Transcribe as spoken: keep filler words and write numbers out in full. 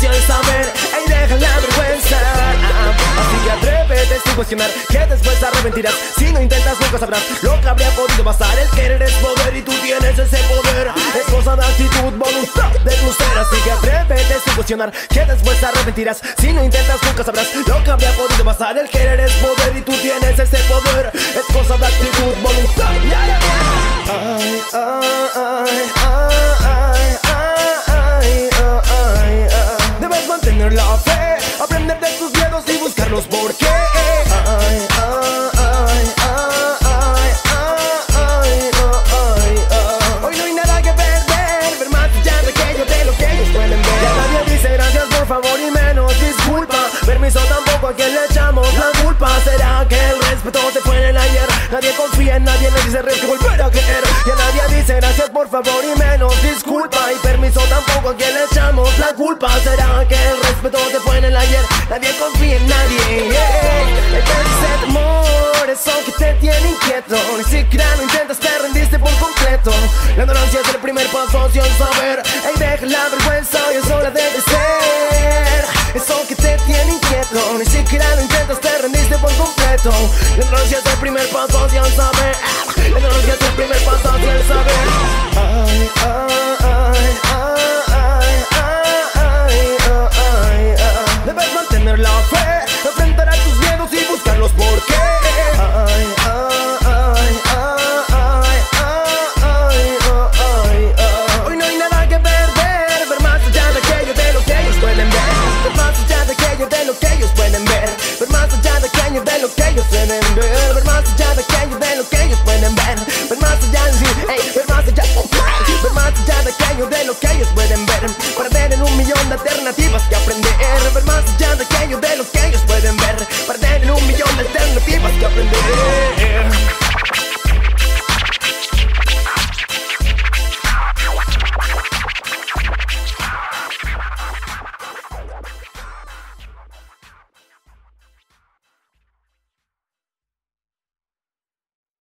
hacia el saber, ey, deja la vergüenza. Así que atrévete sin cuestionar, que después te arrepentirás. Si no intentas nunca sabrás lo que habría podido pasar. El querer es poder y tú tienes ese poder. Es cosa de actitud, voluntad, de tu ser. Así que atrévete sin cuestionar, que después te arrepentirás. Si no intentas nunca sabrás lo que habría podido pasar. El querer es poder y tú tienes ese poder. Es cosa de actitud, voluntad. Ay, ay, ay, ay, ay, ay, ay. Debes mantener la fe, aprender de tus miedos y buscar los por qué. Ay, ay, ay, ay, ay, ay, ay. Hoy no hay nada que perder, ver más allá de aquello de lo que ellos pueden ver. Ya nadie dice gracias, por favor, y menos disculpa. Permiso tampoco, a quien le echamos la culpa. ¿Será que el respeto se fue en el ayer? Nadie confía en nadie, le dice re que volver a creer. Ya nadie dice gracias, por favor, y menos disculpa. Y permiso tampoco, a quien le echamos la culpa. ¿Será que el respeto se fue en el ayer? Nadie confía en nadie, yeah. El tercer amor, eso que te tiene inquieto. Ni siquiera lo intentas, te rendiste por completo. La ignorancia es el primer paso hacia el saber. Ey, deja la vergüenza y eso la debe ser. Eso que te tiene inquieto, ni siquiera lo intentas, te rendiste por completo. La ignorancia es el primer paso hacia el saber. La ignorancia es el primer paso hacia el saber. Ay, ay, ay, ay.